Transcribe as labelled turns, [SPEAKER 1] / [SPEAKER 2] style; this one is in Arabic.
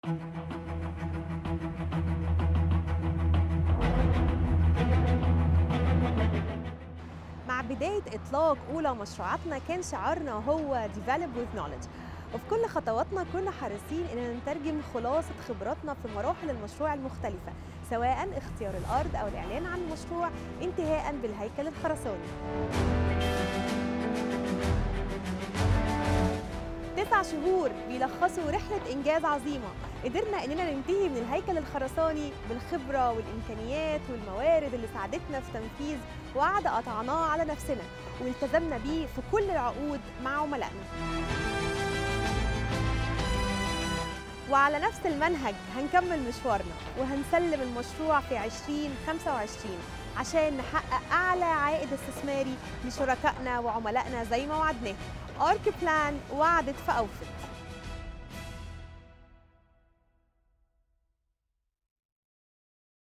[SPEAKER 1] مع بداية إطلاق أولى مشروعاتنا كان شعارنا هو Develop with Knowledge، وفي كل خطواتنا كنا حريصين إننا نترجم خلاصة خبراتنا في مراحل المشروع المختلفة، سواء اختيار الأرض أو الإعلان عن المشروع انتهاء بالهيكل الخرساني. 9 شهور بيلخصوا رحلة إنجاز عظيمة، قدرنا إننا ننتهي من الهيكل الخرساني بالخبرة والإمكانيات والموارد اللي ساعدتنا في تنفيذ وعد قطعناه على نفسنا والتزمنا بيه في كل العقود مع عملائنا. وعلى نفس المنهج هنكمل مشوارنا وهنسلم المشروع في 2025 عشان نحقق أعلى عائد استثماري لشركائنا وعملائنا زي ما وعدناه. آرك بلان وعدت فأوفت.